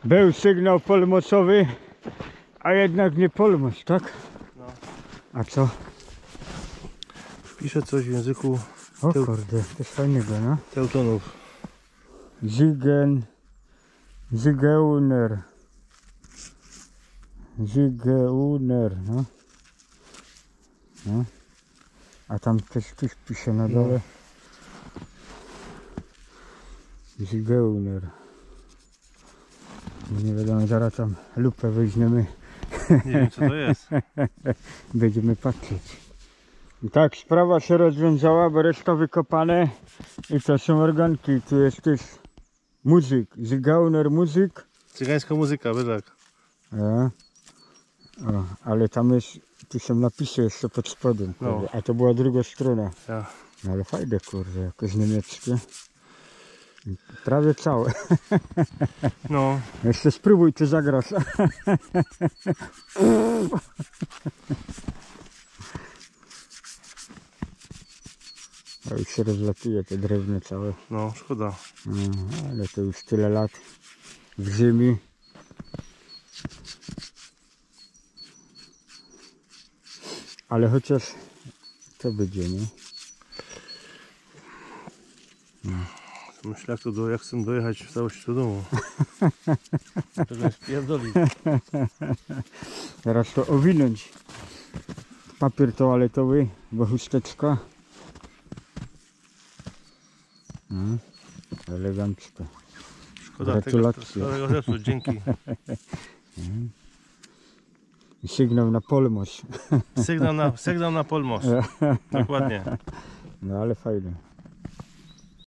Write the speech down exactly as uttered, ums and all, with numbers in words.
Był sygnał polmocowy, a jednak nie polmos, tak? No. A co? Wpiszę coś w języku O Teł- kurde, coś fajnego, no. Teutonów. Zigen... Zigeuner. Zigeuner, no. No. A tam też coś pisze na dole. Zigeuner. Nie wiadomo, zaraz tam lupę weźmiemy. Nie wiem co to jest. Będziemy patrzeć. I tak sprawa się rozwiązała, bo reszta wykopane. I to są organki. Tu jest też muzyk. Zigeuner muzyk. Cygańska muzyka, bydlak. Ja. O, ale tam jest, tu są napisy jeszcze pod spodem, No. a to była druga strona. Ja. No ale fajne, kurde, jakoś niemieckie. Prawie całe. No. Jeszcze spróbuj, czy zagrasz. A już się rozlatuje te drewno całe. No, szkoda. No, ale to już tyle lat w ziemi. Ale chociaż to będzie, nie? Myślę jak, to do, jak chcę dojechać w całości do domu. Żeby spierdolić. Teraz to owinąć. Papier toaletowy, bo chusteczka. No, elegancko. Szkoda tego, Gratulacje. szkoda tego zepsuć, dzięki. I sygnał na polmos. Sygnał na, sygnał na polmos. Dokładnie. No ale fajne.